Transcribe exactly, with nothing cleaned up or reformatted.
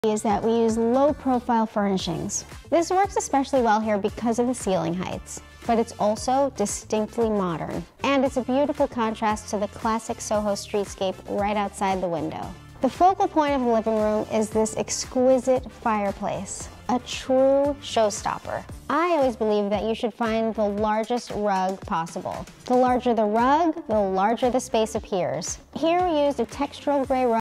is that we use low-profile furnishings. This works especially well here because of the ceiling heights, but it's also distinctly modern. And it's a beautiful contrast to the classic Soho streetscape right outside the window. The focal point of the living room is this exquisite fireplace, a true showstopper. I always believe that you should find the largest rug possible. The larger the rug, the larger the space appears. Here we used a textural gray rug